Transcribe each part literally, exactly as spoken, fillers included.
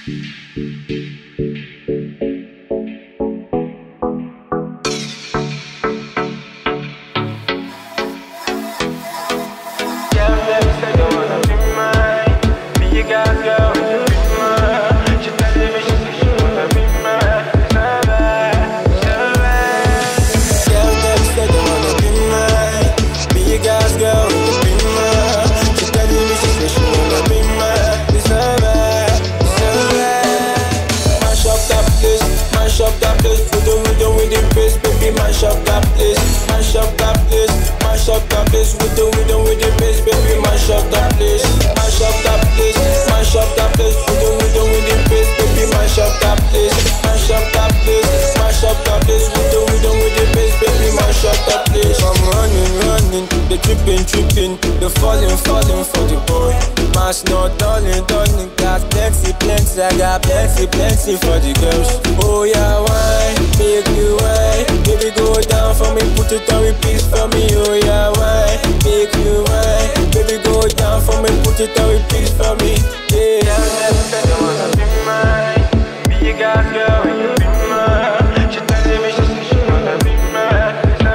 Mash up that place, mash up that place, mash up that place with the rhythm, with the bass, baby. Mash up that place, mash up that place, mash up that place with the rhythm, with the bass, baby. Mash up that place, mash up that place, mash up that place with the rhythm, with the bass, baby. Mash up that place. I'm running, running, they tripping, tripping, they falling, falling for the boy. Mash not darling, darling, got plenty, plenty, I got plenty, plenty for the girls. Oh yeah, wine, make you wine. Baby, go down for me, put it on repeat for me. Oh yeah, wine, make you wine. Baby, go down for me, put it on repeat for me. Yeah, yeah, said you wanna be mine. Be a girl, girl, when you be mine. She telling me she said she wanna be mine.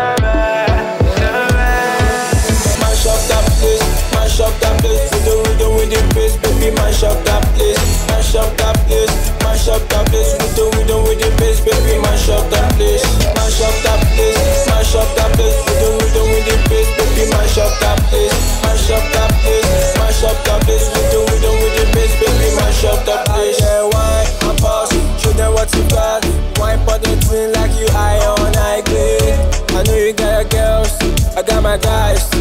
Mash up that place, mash up that place with the rhythm, with the bass, baby. Mash up that place, mash up that place, mash up that place with the rhythm, with the bass, baby. Mash up that place. Mash up that place, mash up that place with the rhythm, with the bass, baby. Mash up that place, mash up that place, mash up that place with the rhythm, with the bass, baby. Mash up that place. Yeah, wine and pass, show them what you got. Wine for the twin like you high on high grade. I know you got your girls, I got my guys.